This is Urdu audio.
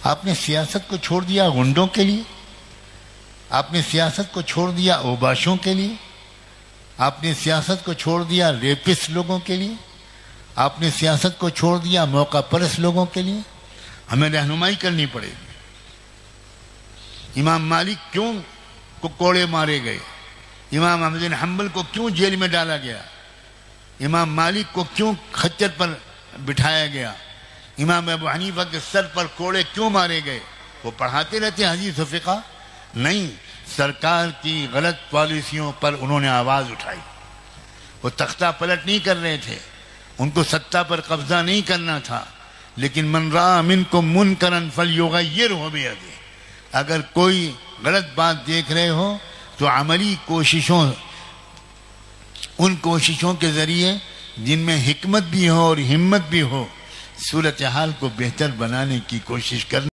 آپ نے سیاست کو چھوڑ دیا غنڈوں کے لیے، آپ نے سیاست کو چھوڑ دیا اوباشوں کے لیے، آپ نے سیاست کو چھوڑ دیا ریپس لوگوں کے لیے، آپ نے سیاست کو چھوڑ دیا موقع پرست لوگوں کے لیے. ہمیں رہنمائی کرنی پڑے گی. امام مالک کیوں کو کوڑے مارے گئے؟ امام احمد بن حنبل کو کیوں جیل میں ڈالا گیا؟ امام مالک کو کیوں خچر پر بٹھایا گیا؟ امام ابو حنیفہ کے سر پر کوڑے کیوں مارے گئے؟ وہ پڑھاتے رہتے حدیث و فقہ؟ نہیں، سرکار کی غلط پالیسیوں پر انہوں نے آواز اٹھائی. وہ تختہ پلٹ نہیں کر رہے تھے، ان کو سطح پر قبضہ نہیں کرنا تھا، لیکن من رأى منکم منکرا فلیغیرہ بیدہ. اگر کوئی غلط بات دیکھ رہے ہو تو عملی کوششوں، ان کوششوں کے ذریعے جن میں حکمت بھی ہو اور ہمت بھی ہو، صورتحال کو بہتر بنانے کی کوشش کرنا.